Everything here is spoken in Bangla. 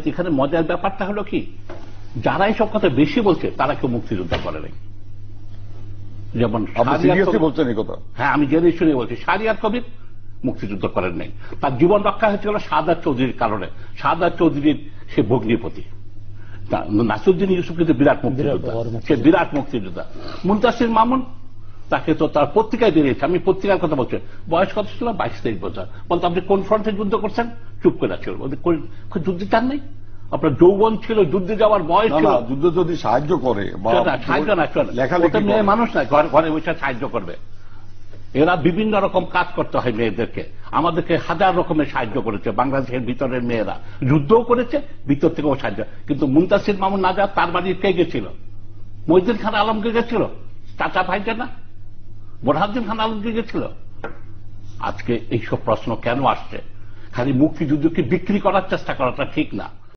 এখানে মজার ব্যাপারটা হলো কি, যারা এইসব কথা বেশি বলছে তারা কেউ মুক্তিযুদ্ধ করে নাই। যেমন বলছেন এই কথা? হ্যাঁ, আমি জেনে শুনে বলছি। শাহরিয়ার কবির মুক্তিযুদ্ধ করেন নাই, তার জীবন রক্ষা হয়েছিল শাহাদাত চৌধুরীর কারণে। শাহাদাত চৌধুরীর সে ভগ্নিপতি। নাসিরউদ্দিন ইউসুফ কিন্তু বিরাট মুক্তিযোদ্ধা, সে বিরাট মুক্তিযোদ্ধা। মুনতাসির মামুন, তাকে তো তার পত্রিকায় বেরিয়েছে, আমি পত্রিকার কথা বলছি, বয়স কত ছিল? 22-23 বছর। বলতো আপনি কোন ফ্রন্টে যুদ্ধ করছেন? চুপ করে ছিল, যুদ্ধে চান নাই, আপনার যৌবন ছিল, যুদ্ধে যাওয়ার বয়স ছিল। যুদ্ধ যদি সাহায্য করে, সাহায্য না, মেয়ে মানুষ না ঘরে বসে সাহায্য করবে। এরা বিভিন্ন রকম কাজ করতে হয় মেয়েদেরকে। আমাদেরকে হাজার রকমের সাহায্য করেছে বাংলাদেশের ভিতরের মেয়েরা, যুদ্ধও করেছে, ভিতর থেকেও সাহায্য। কিন্তু মুনতাসির মামুন নাজাত তার বাড়ি কে গেছিল? মহিউদ্দিন খান আলমকে গেছিল, চাচা ভাইটা না, বোরহানুদ্দিন খান আলমকে গেছিল। আজকে এইসব প্রশ্ন কেন আসছে? খালি মুক্তিযুদ্ধকে বিক্রি করার চেষ্টা করাটা ঠিক না।